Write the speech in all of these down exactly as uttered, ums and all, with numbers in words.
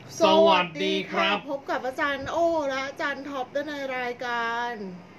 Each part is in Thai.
สวัสดีครับพบกับอาจารย์โอและอาจารย์ท็อปในรายการ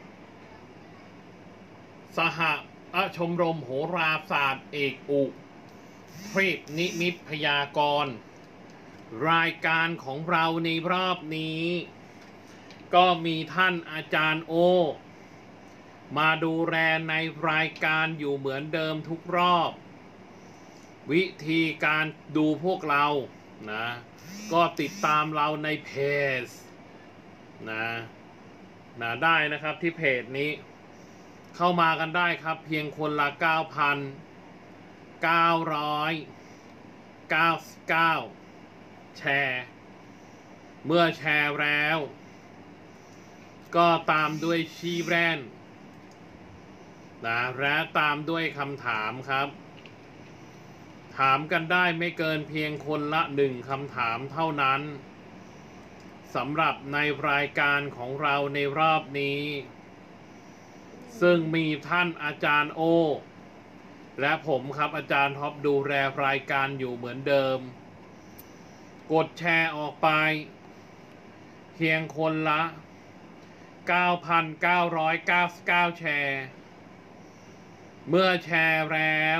สหชมรมโหราศาสตร์เอกอุเทพนิมิตพยากรณ์รายการของเราในรอบนี้ก็มีท่านอาจารย์โอมาดูแลในรายการอยู่เหมือนเดิมทุกรอบวิธีการดูพวกเรานะก็ติดตามเราในเพจนะนะได้นะครับที่เพจนี้เข้ามากันได้ครับเพียงคนละ เก้าพันเก้าร้อยเก้าสิบเก้า แชร์เมื่อแชร์แล้วก็ตามด้วยชีแบรนด์นะและตามด้วยคำถามครับถามกันได้ไม่เกินเพียงคนละหนึ่งคำถามเท่านั้นสำหรับในรายการของเราในรอบนี้ซึ่งมีท่านอาจารย์โอและผมครับอาจารย์ท็อปดูแลรายการอยู่เหมือนเดิมกดแชร์ออกไปเพียงคนละ เก้าพันเก้าร้อยเก้าสิบเก้า แชร์เมื่อแชร์แล้ว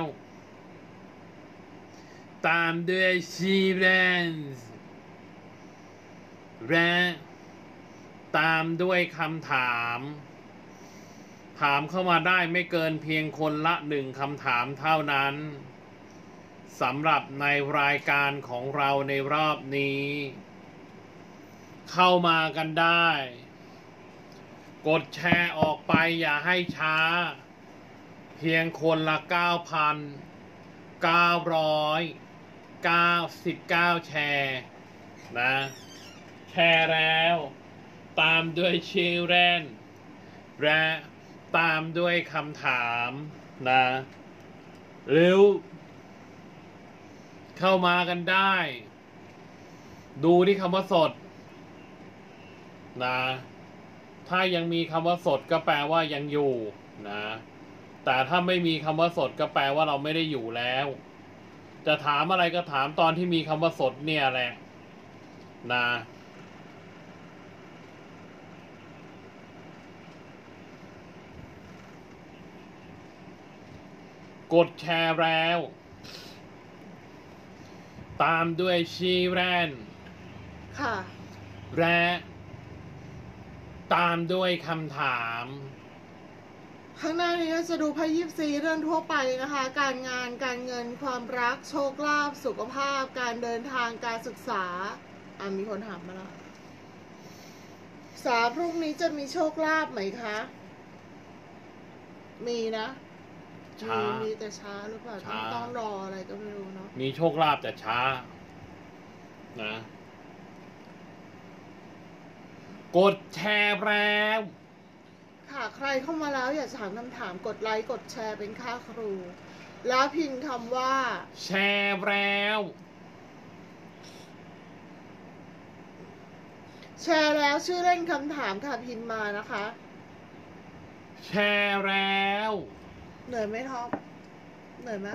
ตามด้วยชีแบรนด์และตามด้วยคำถามถามเข้ามาได้ไม่เกินเพียงคนละหนึ่งคำถามเท่านั้นสำหรับในรายการของเราในรอบนี้เข้ามากันได้กดแชร์ออกไปอย่าให้ช้าเพียงคนละ เก้าพันเก้าร้อยเก้าสิบเก้า แชร์นะแชร์แล้วตามด้วยชื่อแรนและตามด้วยคำถามนะหรือเข้ามากันได้ดูที่คำว่าสดนะถ้ายังมีคำว่าสดก็แปลว่ายังอยู่นะแต่ถ้าไม่มีคำว่าสดก็แปลว่าเราไม่ได้อยู่แล้วจะถามอะไรก็ถามตอนที่มีคำว่าสดเนี่ยแหละนะกดแชร์แล้วตามด้วยชีแรนค่ะและตามด้วยคำถามข้างหน้านี้เราจะดูไพ่ยิปซีเรื่องทั่วไปนะคะการงานการเงินความรักโชคลาภสุขภาพการเดินทางการศึกษาอ่ามีคนถามมาแล้วสาพรุ่งนี้จะมีโชคลาภไหมคะมีนะช้ามีแต่ช้าหรือเปล่าต้องต้องรออะไรก็ไม่รู้เนาะมีโชคลาภแต่ช้านะกดแชร์แล้วค่ะใครเข้ามาแล้วอยากถามคำถามกดไลค์กดแชร์เป็นค่าครูแล้วพิมพ์คำว่าแชร์แล้วแชร์แล้วชื่อเล่นคำถามค่ะพิมพ์มานะคะแชร์แล้วเหนื่อยไหมท็อปเหนื่อยไหม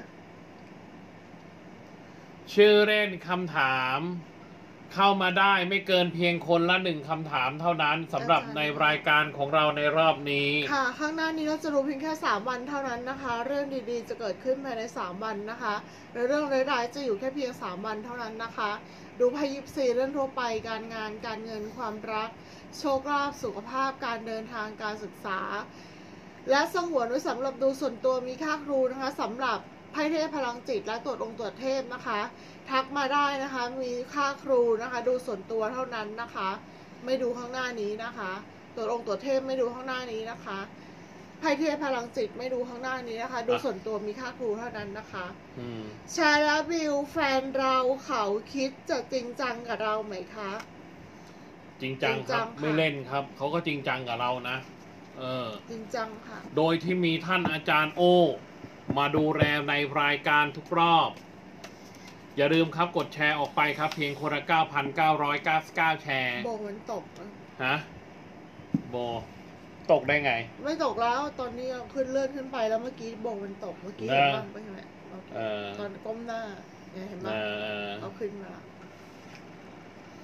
ชื่อเล่นคำถามเข้ามาได้ไม่เกินเพียงคนละหนึ่งคำถามเท่านั้นสำหรับในรายการของเราในรอบนี้ค่ะข้างหน้านี้เราจะรู้เพียงแค่สามวันเท่านั้นนะคะเรื่องดีๆจะเกิดขึ้นภายในสามวันนะคะและเรื่องร้ายๆจะอยู่แค่เพียงสามวันเท่านั้นนะคะดูไพ่ยิปซีเรื่องทั่วไปการงานการเงินความรักโชคลาภสุขภาพการเดินทางการศึกษาและสงวนไว้สำหรับดูส่วนตัวมีค่าครูนะคะสำหรับไพ่เทพพลังจิตและตรวจองค์ตรวจเทพนะคะทักมาได้นะคะมีค่าครูนะคะดูส่วนตัวเท่านั้นนะคะไม่ดูข้างหน้านี้นะคะตรวจองค์ตรวจเทพไม่ดูข้างหน้านี้นะคะไพ่เทพพลังจิตไม่ดูข้างหน้านี้นะคะดูส่วนตัวมีค่าครูเท่านั้นนะคะชาลาบิวแฟนเราเขาคิดจะจริงจังกับเราไหมคะจริงจังครับไม่เล่นครับเขาก็จริงจังกับเรานะเออจริงจังค่ะโดยที่มีท่านอาจารย์โอมาดูแลในรายการทุกรอบอย่าลืมครับกดแชร์ออกไปครับเพียงคนละ เก้าพันเก้าร้อยเก้าสิบเก้า แชร์โบมันตกฮะโบตกได้ไงไม่ตกแล้วตอนนี้ขึ้นเลื่อนขึ้นไปแล้วเมื่อกี้โบมันตกเมื่อกี้เห็นบ้างไม่ใช่ไหมตอนก้มหน้าเนี่ยเห็นไหมเอาขึ้นมา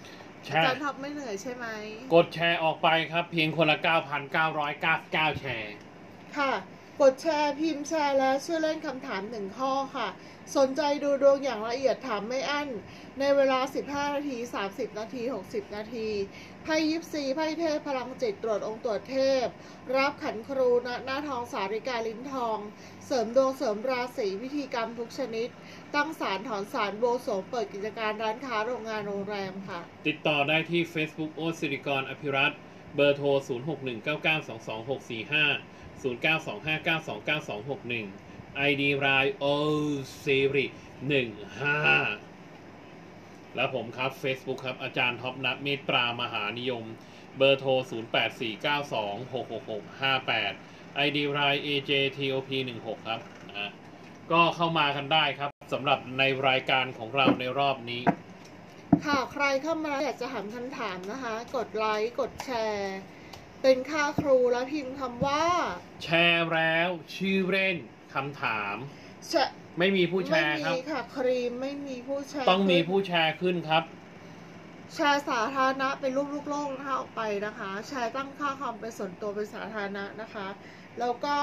แชอาร์จารย์ท็อปไม่เหนื่อยใช่ไหมกดแชร์ออกไปครับเพียงคนละ เก้าพันเก้าร้อยเก้าสิบเก้า แชร์ค่ะกดแชร์พิมพ์แชร์แล้วช่วยเล่นคำถามหนึ่งข้อค่ะสนใจดูดวงอย่างละเอียดถามไม่อั้นในเวลาสิบห้านาทีสามสิบนาทีหกสิบนาทีไพ่ยิปซีไพ่เทพพลังจิตตรวจองค์ตรวจเทพรับขันครูณหน้าทองสาริกาลิ้นทองเสริมดวงเสริมราศีพิธีกรรมทุกชนิดตั้งศาลถอนศาลโบสถ์เปิดกิจการร้านค้าโรงงานโรงแรมค่ะติดต่อได้ที่ Facebook โอตสิริกรอภิรัตน์เบอร์โทร ศูนย์ หก หนึ่ง เก้า เก้า สอง สอง หก สี่ ห้า ศูนย์ เก้า สอง ห้า เก้า สอง เก้า สอง หก หนึ่ง ไอ ดี ราย โอ ซีริ หนึ่ง ห้า แล้วผมครับ Facebook ครับอาจารย์ท็อปนัทเมตตามหานิยมเบอร์โทร ศูนย์ แปด สี่ เก้า สอง หก หก หก ห้า แปด ไอ ดี ราย เอ เจ ที โอ พี หนึ่ง หก ครับนะก็เข้ามากันได้ครับสำหรับในรายการของเราในรอบนี้ค่ะใครเข้ามาอยากจะถามคำถามนะคะกดไลค์กดแชร์เป็นค่าครูแล้วพิมพ์คำว่าแชร์แล้วชื่อเล่นคำถามแชร์ไม่มีผู้แชร์ครับไม่มีค่ะครีมไม่มีผู้แชร์ต้องมีผู้แชร์ขึ้นครับแชร์สาธารณะเป็นรูปลูกโลกนะคะออกไปนะคะแชร์ตั้งค่าความเป็นส่วนตัวเป็นสาธารณะนะคะแล้วก็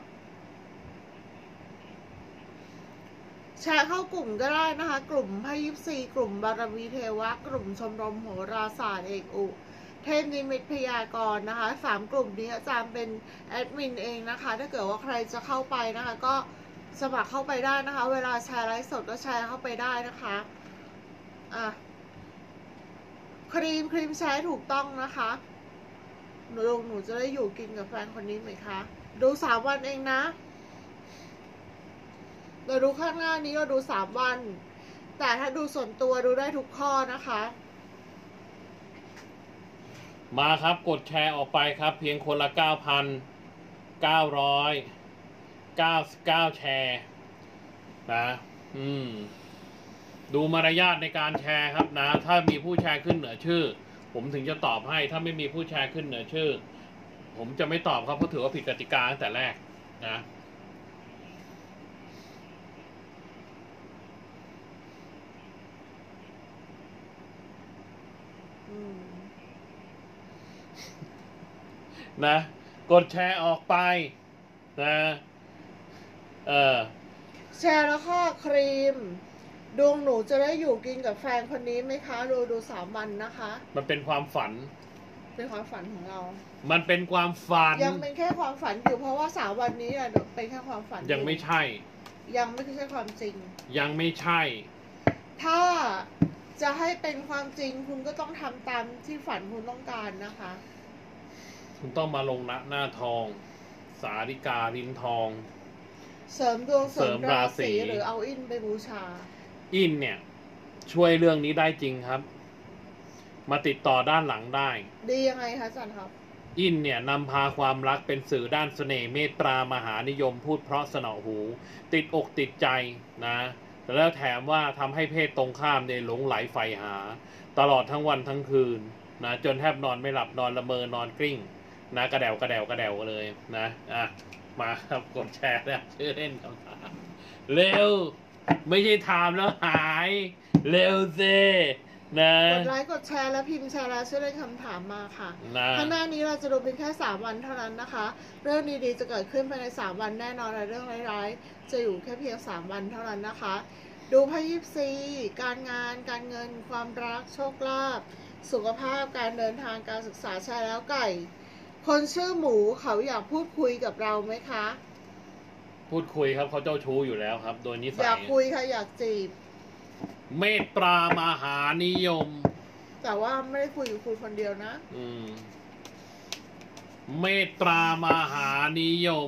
แชร์เข้ากลุ่มก็ได้นะคะกลุ่มไพ่ยิปซีกลุ่มบารมีเทวะกลุ่มชมรมโหราศาสตร์เอกอุเทพนิมิตพยากรณ์นะคะสามกลุ่มนี้อาจารย์เป็นแอดมินเองนะคะถ้าเกิดว่าใครจะเข้าไปนะคะก็สมัครเข้าไปได้นะคะเวลาแชร์ไลฟ์สดก็แชร์เข้าไปได้นะคะอ่ะครีมครีมใช้ถูกต้องนะคะหนูลงหนูจะได้อยู่กินกับแฟนคนนี้ไหมคะดูสามวันเองนะเราดูข้างหน้านี้เราดูสามวันแต่ถ้าดูส่วนตัวดูได้ทุกข้อนะคะมาครับกดแชร์ออกไปครับเพียงคนละ เก้าพันเก้าร้อยเก้าสิบเก้า แชร์นะอืมดูมารยาทในการแชร์ครับนะถ้ามีผู้แชร์ขึ้นเหนือชื่อผมถึงจะตอบให้ถ้าไม่มีผู้แชร์ขึ้นเหนือชื่อผมจะไม่ตอบครับเพราะถือว่าผิดกติกาตั้งแต่แรกนะนะกดแชร์ออกไปนะเออแชร์แล้วก็ครีมดวงหนูจะได้อยู่กินกับแฟนคนนี้ไหมคะดูดูสามวันนะคะมันเป็นความฝันเป็นความฝันของเรามันเป็นความฝันยังเป็นแค่ความฝันอยู่เพราะว่าสามวันนี้อะเป็นแค่ความฝันยังไม่ใช่ยังไม่ใช่ความจริงยังไม่ใช่ถ้าจะให้เป็นความจริงคุณก็ต้องทำตามที่ฝันคุณต้องการนะคะคุณต้องมาลงณหน้าทองสาริกาลิ้นทองเสริมดวงเสริมราศีหรือเอาอินไปบูชาอินเนี่ยช่วยเรื่องนี้ได้จริงครับมาติดต่อด้านหลังได้ดียังไงคะอาจารย์ครับอินเนี่ยนำพาความรักเป็นสื่อด้านเสน่ห์เมตตามหานิยมพูดเพราะสนอหูติดอกติดใจนะแล้วแถมว่าทำให้เพศตรงข้ามเนี่ยหลงไหลใฝ่หาตลอดทั้งวันทั้งคืนนะจนแทบนอนไม่หลับนอนละเมอนอนกลิ้งนะกระเดวกระเดวกระเดวเลยนะอ่ะมาครับกดแชร์นะชื่อเล่นคำถามเร็วไม่ใช่ถามแล้วหายเร็วเซนะกดไลค์กดแชร์แล้วพิมพ์แชร์แล้วช่วยเล่นคำถามมาค่ะข้างหน้านี้เราจะดูเป็นแค่สามวันเท่านั้นนะคะเรื่องดีๆจะเกิดขึ้นภายในสามวันแน่นอนและเรื่องร้ายๆจะอยู่แค่เพียงสามวันเท่านั้นนะคะดูไพ่ยิปซีการงานการเงินความรักโชคลาภสุขภาพการเดินทางการศึกษาใช่แล้วไก่คนชื่อหมูเขาอยากพูดคุยกับเราไหมคะพูดคุยครับเขาเจ้าชู้อยู่แล้วครับโดยนิสัยอยากคุยค่ะอยากจีบเมตตามหานิยมแต่ว่าไม่ได้คุยกับคุณคนเดียวนะอืมเมตตามหานิยม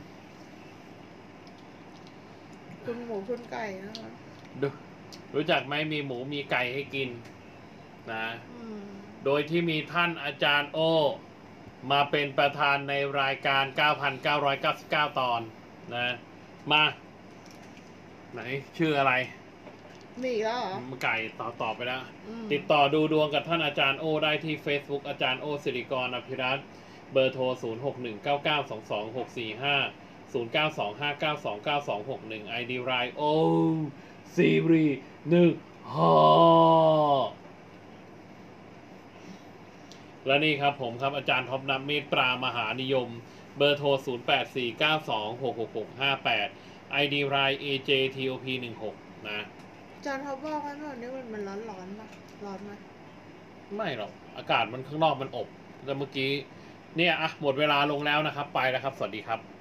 คุณหมูคุณไก่นะคะรู้จักไหมมีหมูมีไก่ให้กินนะโดยที่มีท่านอาจารย์โอมาเป็นประธานในรายการ เก้าพันเก้าร้อยเก้าสิบเก้า ตอนนะมาไหนชื่ออะไรมีแล้วเหรอไก่ต่อต่อไปแล้วติดต่อดูดวงกับท่านอาจารย์โอได้ที่ Facebook อาจารย์โอสิริกรอภิรัตน์เบอร์โทร ศูนย์ หก หนึ่ง เก้า เก้า สอง สอง หก สี่ ห้า ศูนย์ เก้า สอง ห้า เก้า สอง เก้า สอง หก หนึ่ง ไอ ดี ราย โอ ซีรี หนึ่ง ห้าและนี่ครับผมครับอาจารย์ท็อปนับเมตตามหานิยมเบอร์โทร ศูนย์ แปด สี่ เก้า สอง หก หก หก ห้า แปด ไอ ดี ไลน์ เอ เจ ที โอ พี หนึ่ง หก นะอาจารย์เขาบอกว่าวันนี้มันมันร้อนร้อนๆปะร้อนไหมไม่หรอก อากาศมันข้างนอกมันอบ แล้วเมื่อกี้ เนี่ย อ่ะ หมดเวลาลงแล้วนะครับ ไปแล้วครับ สวัสดีครับ